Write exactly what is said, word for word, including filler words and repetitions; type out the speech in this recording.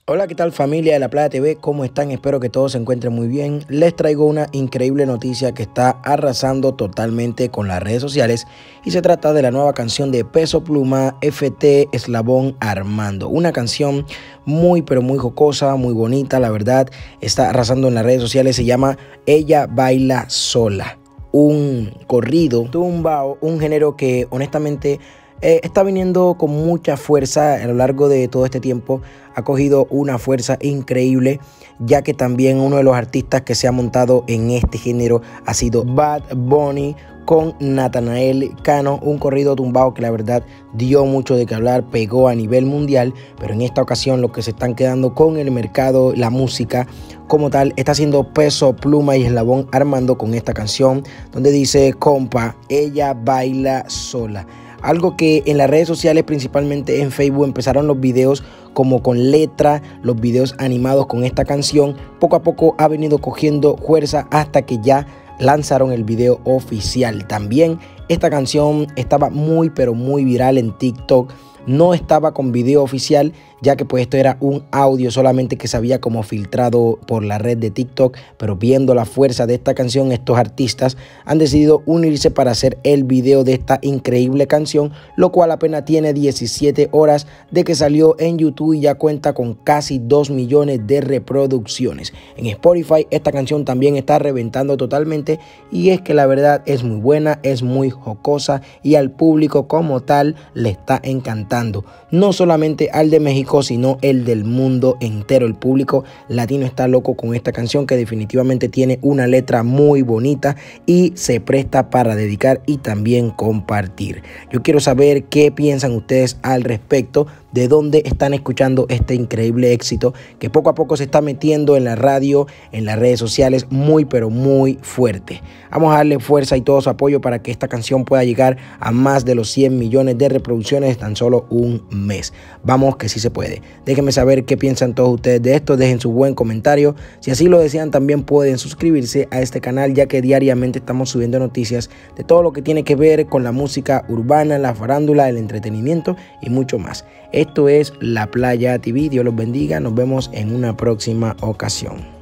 Hola, ¿qué tal familia de La Playa T V? ¿Cómo están? Espero que todos se encuentren muy bien. Les traigo una increíble noticia que está arrasando totalmente con las redes sociales y se trata de la nueva canción de Peso Pluma, F T Eslabón Armando. Una canción muy pero muy jocosa, muy bonita, la verdad. Está arrasando en las redes sociales, se llama Ella Baila Sola. Un corrido tumbao, un género que honestamente Eh, está viniendo con mucha fuerza a lo largo de todo este tiempo. Ha cogido una fuerza increíble, ya que también uno de los artistas que se ha montado en este género ha sido Bad Bunny con Natanael Cano, un corrido tumbado que la verdad dio mucho de qué hablar, pegó a nivel mundial, pero en esta ocasión los que se están quedando con el mercado, la música como tal, está haciendo Peso Pluma y Eslabón Armando con esta canción donde dice: compa, ella baila sola. Algo que en las redes sociales, principalmente en Facebook, empezaron los videos como con letra, los videos animados con esta canción. Poco a poco ha venido cogiendo fuerza hasta que ya lanzaron el video oficial. También esta canción estaba muy pero muy viral en TikTok. No estaba con video oficial, ya que pues esto era un audio solamente que se había como filtrado por la red de TikTok, pero viendo la fuerza de esta canción, estos artistas han decidido unirse para hacer el video de esta increíble canción, lo cual apenas tiene diecisiete horas de que salió en YouTube y ya cuenta con casi dos millones de reproducciones. En Spotify esta canción también está reventando totalmente, y es que la verdad es muy buena, es muy jocosa y al público como tal le está encantando. No solamente al de México, sino el del mundo entero. El público latino está loco con esta canción, que definitivamente tiene una letra muy bonita y se presta para dedicar y también compartir. Yo quiero saber qué piensan ustedes al respecto, de dónde están escuchando este increíble éxito que poco a poco se está metiendo en la radio, en las redes sociales, muy pero muy fuerte. Vamos a darle fuerza y todo su apoyo para que esta canción pueda llegar a más de los cien millones de reproducciones en tan solo un mes. Vamos que sí se puede. Déjenme saber qué piensan todos ustedes de esto, dejen su buen comentario. Si así lo desean, también pueden suscribirse a este canal, ya que diariamente estamos subiendo noticias de todo lo que tiene que ver con la música urbana, la farándula, el entretenimiento y mucho más. Esto es La Playa T V. Dios los bendiga. Nos vemos en una próxima ocasión.